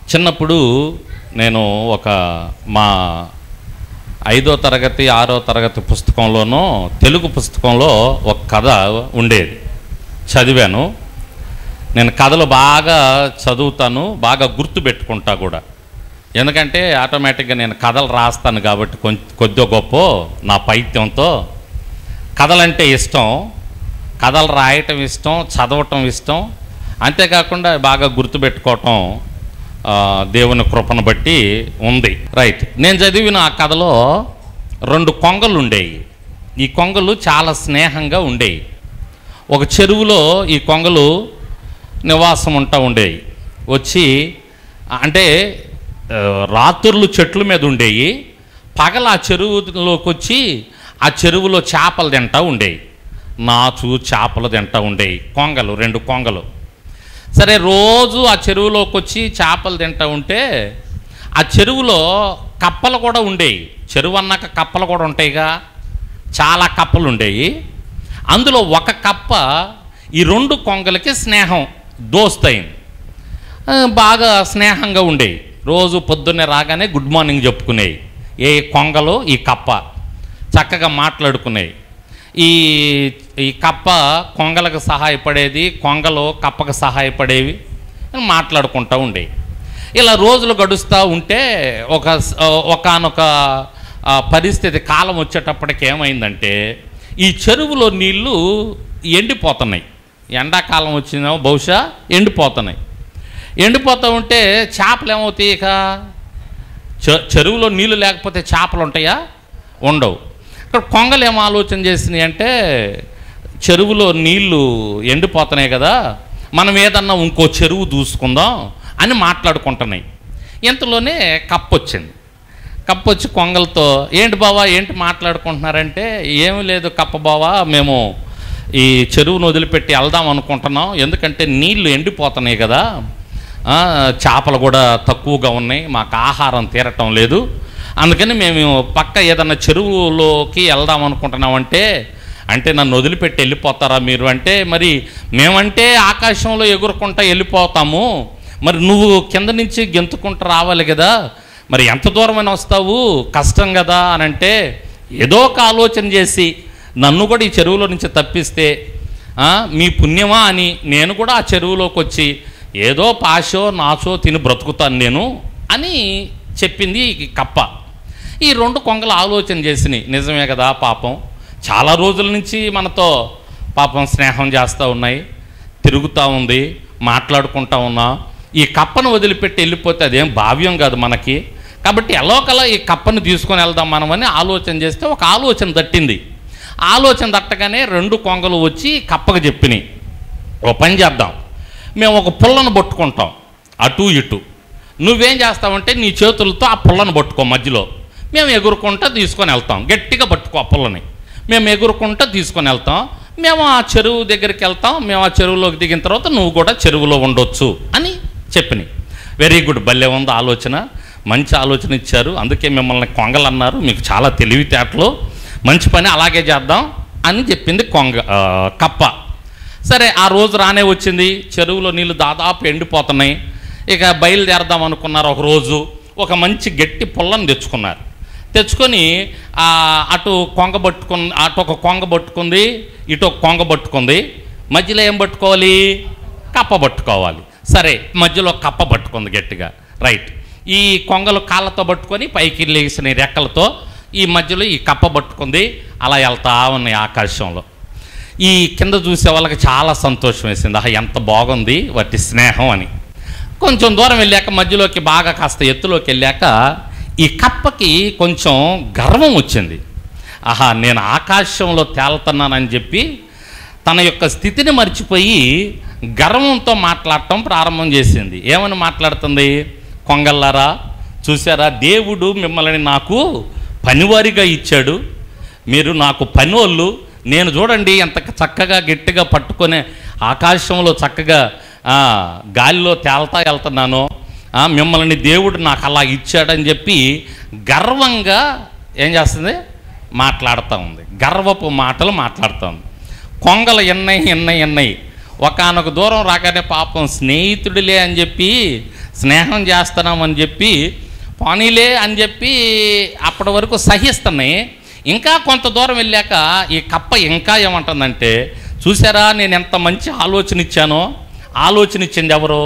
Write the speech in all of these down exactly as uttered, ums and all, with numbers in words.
చిన్నప్పుడు నేను ఒక మా ఐదో తరగతి ఆరో తరగతి పుస్తకంలోనో తెలుగు పుస్తకంలో ఒక కథ ఉండేది, చదివాను. నేను కథలు బాగా చదువుతాను, బాగా గుర్తుపెట్టుకుంటా కూడా. ఎందుకంటే ఆటోమేటిక్గా నేను కథలు రాస్తాను కాబట్టి కొంచెం కొద్ది గొప్ప నా పైత్యంతో కథలంటే ఇష్టం, కథలు రాయటం ఇష్టం, చదవటం ఇష్టం. అంతేకాకుండా బాగా గుర్తుపెట్టుకోవటం దేవుని కృపను బట్టి ఉంది. రైట్, నేను చదివిన ఆ కథలో రెండు కొంగలు ఉండేవి. ఈ కొంగలు చాలా స్నేహంగా ఉండేవి. ఒక చెరువులో ఈ కొంగలు నివాసం ఉంటా ఉండేవి. వచ్చి అంటే రాత్రులు చెట్ల మీద ఉండేవి, పగల ఆ చెరువులోకి వచ్చి ఆ చెరువులో చేపలు తింటా ఉండేవి. నాచు చేపలు తింటా ఉండేవి కొంగలు, రెండు కొంగలు. సరే, రోజు ఆ చెరువులోకి వచ్చి చేపలు తింటూ ఉంటే ఆ చెరువులో కప్పలు కూడా ఉండేవి. చెరువు అన్నాక కప్పలు కూడా ఉంటాయిగా, చాలా కప్పలు ఉండేవి. అందులో ఒక కప్ప ఈ రెండు కొంగలకి స్నేహం, దోస్తయింది, బాగా స్నేహంగా ఉండేవి. రోజు పొద్దున్నే రాగానే గుడ్ మార్నింగ్ చెప్పుకునేవి. ఏ కొంగలు ఈ కప్ప చక్కగా మాట్లాడుకునేవి. ఈ ఈ కప్ప కొంగలకు సహాయపడేది, కొంగలు కప్పకు సహాయపడేవి, మాట్లాడుకుంటూ ఉండేవి. ఇలా రోజులు గడుస్తూ ఉంటే ఒక ఒకానొక పరిస్థితి, కాలం వచ్చేటప్పటికి ఏమైందంటే ఈ చెరువులో నీళ్ళు ఎండిపోతున్నాయి. ఎండాకాలం వచ్చిందేమో బహుశా ఎండిపోతున్నాయి. ఎండిపోతూ ఉంటే చేపలు ఏమవుతాయి? ఇక చెరువులో నీళ్ళు లేకపోతే చేపలు ఉంటాయా? ఉండవు. ఇక్కడ కొంగలు ఏమో ఆలోచన చేసినాయి అంటే, చెరువులో నీళ్లు ఎండిపోతున్నాయి కదా, మనం ఏదన్నా ఇంకో చెరువు దూసుకుందాం అని మాట్లాడుకుంటున్నాయి. ఇంతలోనే కప్ప వచ్చింది. కప్ప వచ్చి కొంగలతో, ఏంటి బావా ఏంటి మాట్లాడుకుంటున్నారంటే, ఏమీ లేదు కప్ప బావా, మేము ఈ చెరువును వదిలిపెట్టి వెళ్దాం అనుకుంటున్నాం, ఎందుకంటే నీళ్లు ఎండిపోతున్నాయి కదా, చేపలు కూడా తక్కువగా ఉన్నాయి, మాకు ఆహారం తీరటం లేదు, అందుకని మేము పక్క ఏదన్నా చెరువులోకి వెళ్దాం అనుకుంటున్నామంటే, అంటే నన్ను వదిలిపెట్టి వెళ్ళిపోతారా మీరు అంటే, మరి మేమంటే ఆకాశంలో ఎగురుకుంటా వెళ్ళిపోతాము, మరి నువ్వు కింద నుంచి గెంతుకుంటూ రావాలి కదా, మరి ఎంత దూరమైనా వస్తావు, కష్టం కదా అని అంటే, ఏదో ఒక ఆలోచన చేసి నన్ను కూడా ఈ చెరువులో నుంచి తప్పిస్తే మీ పుణ్యమా అని నేను కూడా ఆ చెరువులోకి వచ్చి ఏదో పాషో నాచో తిని బ్రతుకుతాను నేను అని చెప్పింది కప్ప. ఈ రెండు కొంగలు ఆలోచన చేసినాయి, నిజమే కదా పాపం, చాలా రోజుల నుంచి మనతో పాపం స్నేహం చేస్తూ ఉన్నాయి, తిరుగుతూ ఉంది, మాట్లాడుకుంటూ ఉన్నా, ఈ కప్పను వదిలిపెట్టి వెళ్ళిపోతే అదేం భావ్యం కాదు మనకి, కాబట్టి ఎలోకలా ఈ కప్పను తీసుకొని వెళ్దాం మనమని ఆలోచన చేస్తే ఒక ఆలోచన తట్టింది. ఆలోచన తట్టగానే రెండు కొంగలు వచ్చి కప్పకు చెప్పినాయి, ఓ పని చేద్దాం, మేము ఒక పుల్లను పట్టుకుంటాం అటు ఇటు, నువ్వేం చేస్తావంటే నీ చేతులతో ఆ పుల్లను పట్టుకో, మధ్యలో మేము ఎగురుకుంటా తీసుకొని వెళ్తాం, గట్టిగా పట్టుకో ఆ పుల్లని, మేము ఎగురుకుంటా తీసుకొని వెళ్తాం, మేము ఆ చెరువు దగ్గరికి వెళ్తాం, మేము ఆ చెరువులోకి దిగిన తర్వాత నువ్వు కూడా చెరువులో ఉండొచ్చు అని చెప్పినాయి. వెరీ గుడ్, భలే ఉంది ఆలోచన, మంచి ఆలోచన ఇచ్చారు, అందుకే మిమ్మల్ని కొంగలు అన్నారు, మీకు చాలా తెలివితేటలు, మంచి పని, అలాగే చేద్దాం అని చెప్పింది కొంగ కప్ప. సరే, ఆ రోజు రానే వచ్చింది, చెరువులో నీళ్ళు దాదాపు ఎండిపోతున్నాయి. ఇక బయలుదేరదాం అనుకున్నారు. ఒక రోజు ఒక మంచి గట్టి పుల్లను తెచ్చుకున్నారు. తెచ్చుకొని అటు కొంగ పట్టుకుని అటు ఒక కొంగ పట్టుకుంది, ఇటు ఒక కొంగ పట్టుకుంది, మధ్యలో ఏం పట్టుకోవాలి? కప్ప పట్టుకోవాలి. సరే, మధ్యలో కప్ప పట్టుకుంది గట్టిగా. రైట్, ఈ కొంగలు కాళ్ళతో పట్టుకొని పైకి లేచిన రెక్కలతో ఈ మధ్యలో ఈ కప్ప పట్టుకుంది, అలా వెళ్తా ఉన్నాయి ఆకాశంలో. ఈ కింద చూసే వాళ్ళకి చాలా సంతోషం వేసింది, ఆహా ఎంత బాగుంది వాటి స్నేహం అని. కొంచెం దూరం వెళ్ళాక మధ్యలోకి బాగా కాస్త ఎత్తులోకి వెళ్ళాక ఈ కప్పకి కొంచెం గర్వం వచ్చింది. ఆహా నేను ఆకాశంలో తేలుతున్నానని చెప్పి తన యొక్క స్థితిని మర్చిపోయి గర్వంతో మాట్లాడటం ప్రారంభం చేసింది. ఏమని మాట్లాడుతుంది? కొంగల్లారా చూసారా, దేవుడు మిమ్మల్ని నాకు పనివారిగా ఇచ్చాడు, మీరు నాకు పనివాళ్ళు, నేను చూడండి ఎంత చక్కగా గట్టిగా పట్టుకొని ఆకాశంలో చక్కగా గాలిలో తేల్తా వెళ్తున్నాను, మిమ్మల్ని దేవుడు నాకు అలా ఇచ్చాడని చెప్పి గర్వంగా ఏం చేస్తుంది? మాట్లాడుతూ ఉంది, గర్వపు మాటలు మాట్లాడుతూ ఉంది. కొంగలు ఎన్నై ఎన్నై ఎన్నై ఒకానొక దూరం రాగానే పాపం స్నేహితుడిలే అని చెప్పి స్నేహం చేస్తున్నామని చెప్పి పోనీలే అని చెప్పి అప్పటి వరకు సహిస్తున్నాయి. ఇంకా కొంత దూరం వెళ్ళాక ఈ కప్ప ఇంకా ఏమంటుందంటే, చూసారా నేను ఎంత మంచి ఆలోచన ఇచ్చానో. ఆలోచన ఇచ్చింది ఎవరు?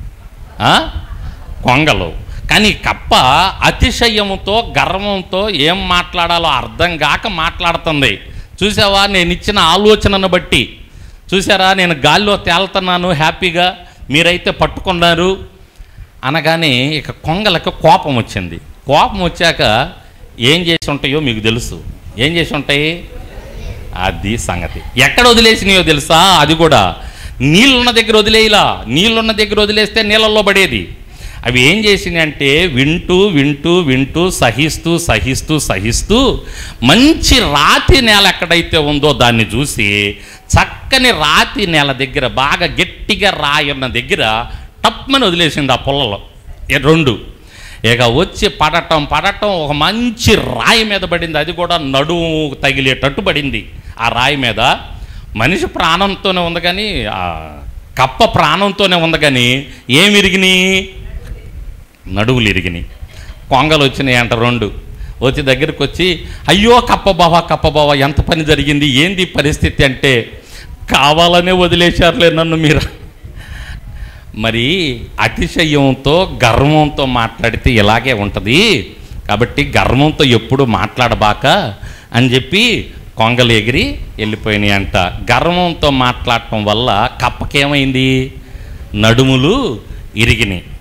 కొంగలు. కానీ కప్ప అతిశయంతో గర్వంతో ఏం మాట్లాడాలో అర్థం కాక మాట్లాడుతుంది. చూసావా నేను ఇచ్చిన ఆలోచనను బట్టి, చూసారా నేను గాల్లో తేలుతున్నాను హ్యాపీగా, మీరైతే పట్టుకున్నారు అనగానే ఇక కొంగలకు కోపం వచ్చింది. కోపం వచ్చాక ఏం చేసి ఉంటాయో మీకు తెలుసు. ఏం చేసి ఉంటాయి? అది సంగతి. ఎక్కడ వదిలేసినాయో తెలుసా? అది కూడా నీళ్ళున్న దగ్గర వదిలేయలా. నీళ్ళున్న దగ్గర వదిలేస్తే నీళ్ళల్లో పడేది. అవి ఏం చేసినాయి అంటే వింటూ వింటూ వింటూ సహిస్తూ సహిస్తూ సహిస్తూ మంచి రాతి నేల ఎక్కడైతే ఉందో దాన్ని చూసి చక్కని రాతి నేల దగ్గర బాగా గట్టిగా రాయున్న దగ్గర టప్మని వదిలేసింది ఆ పొలలో రెండు. ఇక వచ్చి పడటం పడటం ఒక మంచి రాయి మీద పడింది. అది కూడా నడుము తగిలేటట్టు పడింది ఆ రాయి మీద. మనిషి ప్రాణంతోనే ఉంది కానీ ఆ కప్ప ప్రాణంతోనే ఉంది కానీ ఏమి ఇరిగినాయి? నడువులు ఇరిగినాయి. కొంగలు వచ్చినాయి అంట రెండు. వచ్చి దగ్గరికి వచ్చి, అయ్యో కప్ప బావ కప్ప బావ ఎంత పని జరిగింది, ఏంది పరిస్థితి అంటే, కావాలనే వదిలేశారులే నన్ను మీరు. మరి అతిశయంతో గర్వంతో మాట్లాడితే ఇలాగే ఉంటుంది. కాబట్టి గర్వంతో ఎప్పుడు మాట్లాడబాక అని చెప్పి కొంగలు ఎగిరి వెళ్ళిపోయినాయి అంట. గర్వంతో మాట్లాడటం వల్ల కప్పకేమైంది? నడుములు ఇరిగినాయి.